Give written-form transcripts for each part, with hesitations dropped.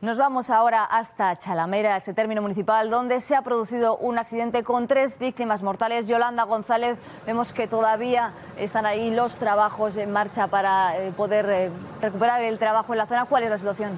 Nos vamos ahora hasta Chalamera, ese término municipal, donde se ha producido un accidente con 3 víctimas mortales. Yolanda González, vemos que todavía están ahí los trabajos en marcha para poder recuperar el trabajo en la zona. ¿Cuál es la situación?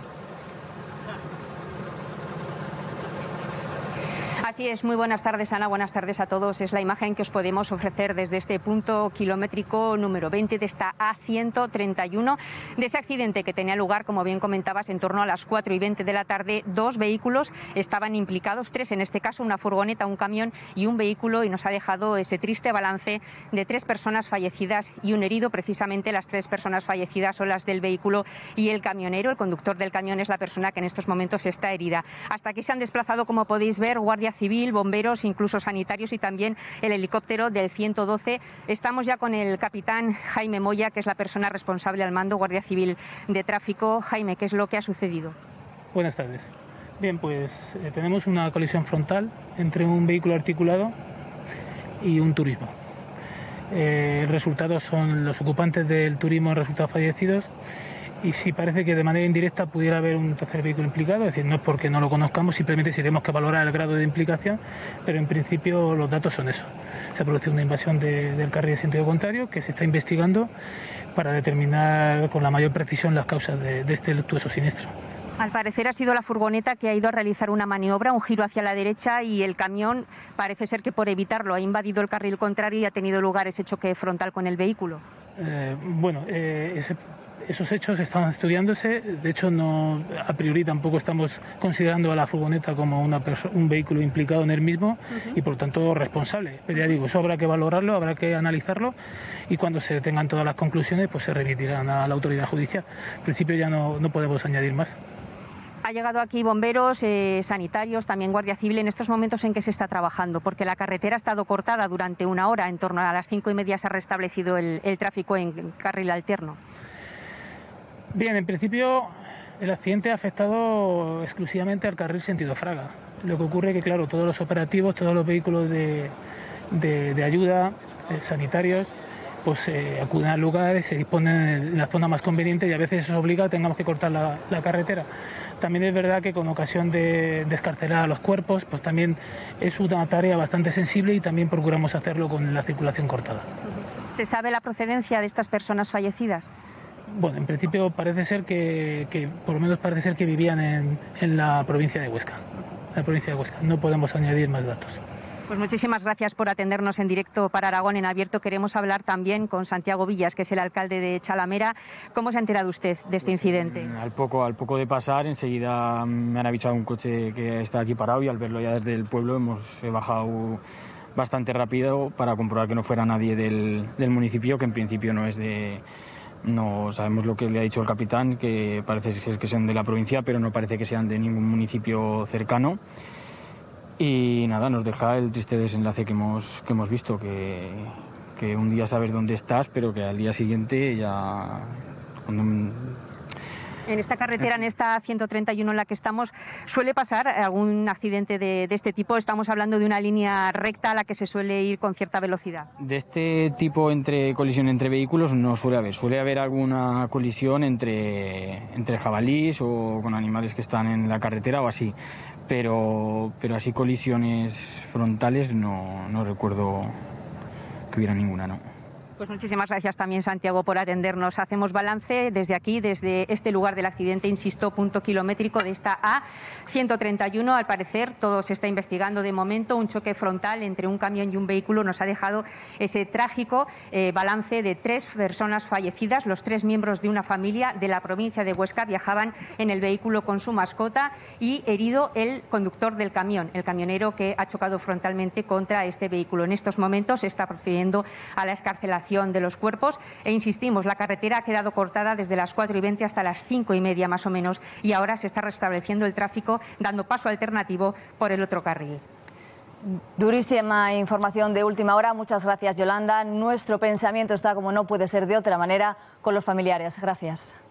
Así es, muy buenas tardes, Ana, buenas tardes a todos. Es la imagen que os podemos ofrecer desde este punto kilométrico número 20 de esta A131, de ese accidente que tenía lugar, como bien comentabas, en torno a las 4:20 de la tarde. 2 vehículos estaban implicados, 3 en este caso, una furgoneta, un camión y un vehículo, y nos ha dejado ese triste balance de 3 personas fallecidas y un herido. Precisamente las 3 personas fallecidas son las del vehículo y el camionero. El conductor del camión es la persona que en estos momentos está herida. Hasta aquí se han desplazado, como podéis ver, Guardia Civil, bomberos, incluso sanitarios y también el helicóptero del 112. Estamos ya con el capitán Jaime Moya, que es la persona responsable al mando, Guardia Civil de Tráfico. Jaime, ¿qué es lo que ha sucedido? Buenas tardes. Bien, pues tenemos una colisión frontal entre un vehículo articulado y un turismo. El resultado son los ocupantes del turismo han resultado fallecidos. Y sí parece que de manera indirecta pudiera haber un tercer vehículo implicado, es decir, no es porque no lo conozcamos, simplemente si tenemos que valorar el grado de implicación, pero en principio los datos son eso. Se ha producido una invasión del carril de sentido contrario que se está investigando para determinar con la mayor precisión las causas de este luctuoso siniestro. Al parecer ha sido la furgoneta que ha ido a realizar una maniobra, un giro hacia la derecha, y el camión parece ser que por evitarlo ha invadido el carril contrario y ha tenido lugar ese choque frontal con el vehículo. Esos hechos están estudiándose. De hecho, no, a priori tampoco estamos considerando a la furgoneta como un vehículo implicado en el mismo y por lo tanto responsable. Pero ya digo, eso habrá que valorarlo, habrá que analizarlo y cuando se tengan todas las conclusiones pues se remitirán a la autoridad judicial. En principio ya no podemos añadir más. Ha llegado aquí bomberos, sanitarios, también Guardia Civil. En estos momentos, ¿en qué se está trabajando? Porque la carretera ha estado cortada durante 1 hora. En torno a las 5:30 se ha restablecido el tráfico en carril alterno. Bien, en principio el accidente ha afectado exclusivamente al carril sentido Fraga. Lo que ocurre es que, claro, todos los operativos, todos los vehículos de ayuda, sanitarios, pues acuden al lugar, se disponen en la zona más conveniente y a veces eso obliga a que tengamos que cortar la carretera. También es verdad que con ocasión de descarcelar a los cuerpos, pues también es una tarea bastante sensible y también procuramos hacerlo con la circulación cortada. ¿Se sabe la procedencia de estas personas fallecidas? Bueno, en principio parece ser que por lo menos parece ser que vivían en la provincia de Huesca. No podemos añadir más datos. Pues muchísimas gracias por atendernos en directo para Aragón en Abierto. Queremos hablar también con Santiago Villas, que es el alcalde de Chalamera. ¿Cómo se ha enterado usted de este incidente? Al poco de pasar, enseguida me han avisado un coche que está aquí parado y al verlo ya desde el pueblo he bajado bastante rápido para comprobar que no fuera nadie del municipio, que en principio no es de... No sabemos lo que le ha dicho el capitán, que parece ser que sean de la provincia, pero no parece que sean de ningún municipio cercano. Y nada, nos deja el triste desenlace que hemos visto, que un día sabes dónde estás, pero que al día siguiente ya... En esta carretera, en esta 131 en la que estamos, ¿suele pasar algún accidente de este tipo? Estamos hablando de una línea recta a la que se suele ir con cierta velocidad. De este tipo, colisión entre vehículos, no suele haber. Suele haber alguna colisión entre jabalís o con animales que están en la carretera o así. Pero así colisiones frontales no recuerdo que hubiera ninguna, ¿no? Pues muchísimas gracias también, Santiago, por atendernos. Hacemos balance desde aquí, desde este lugar del accidente, insisto, punto kilométrico de esta A131. Al parecer, todo se está investigando de momento. Un choque frontal entre un camión y un vehículo nos ha dejado ese trágico balance de 3 personas fallecidas. Los 3 miembros de una familia de la provincia de Huesca viajaban en el vehículo con su mascota, y herido el conductor del camión, el camionero que ha chocado frontalmente contra este vehículo. En estos momentos se está procediendo a la excarcelación de los cuerpos e insistimos, la carretera ha quedado cortada desde las 4:20 hasta las 5:30 más o menos, y ahora se está restableciendo el tráfico, dando paso alternativo por el otro carril. Durísima información de última hora. Muchas gracias, Yolanda. Nuestro pensamiento está, como no puede ser de otra manera, con los familiares. Gracias.